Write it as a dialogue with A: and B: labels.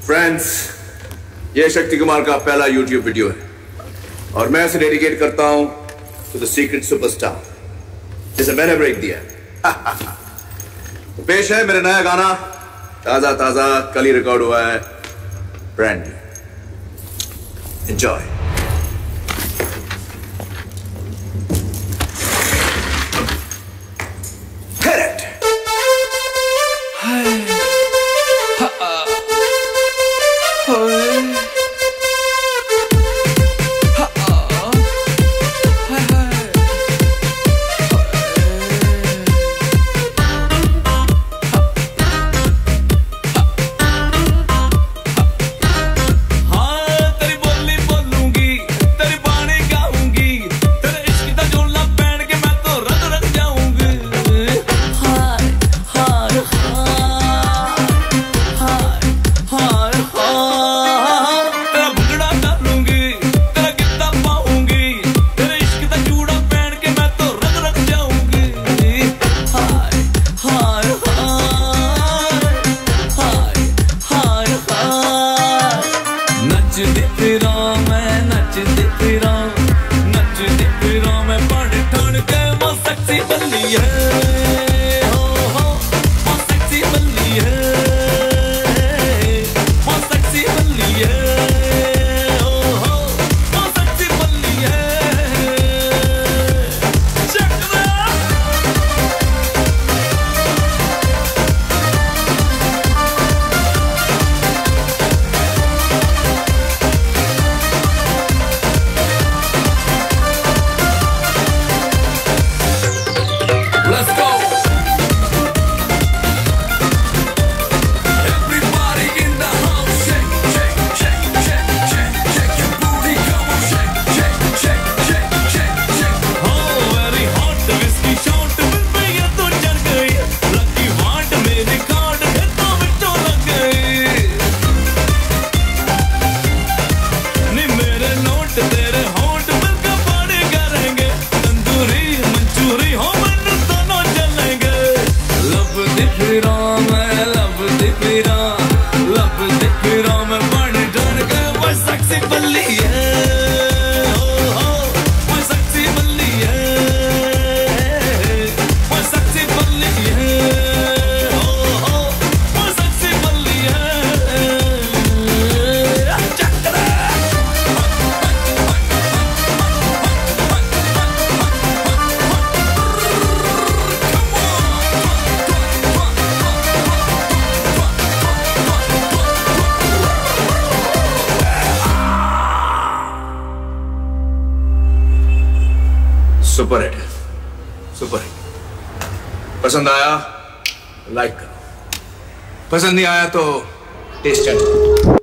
A: Friends, ये शक्ति कुमार का पहला YouTube वीडियो है और मैं इसे डेडिकेट करता हूं टू द सीक्रेट सुपरस्टार जिसे मैंने ब्रेक दिया है। तो पेश है मेरा नया गाना, ताजा ताजा कल ही रिकॉर्ड हुआ है, brand new. Enjoy. Super hit, super hit. पसंद आया लाइक करो, पसंद नहीं आया तो टेस्ट चेंज करो।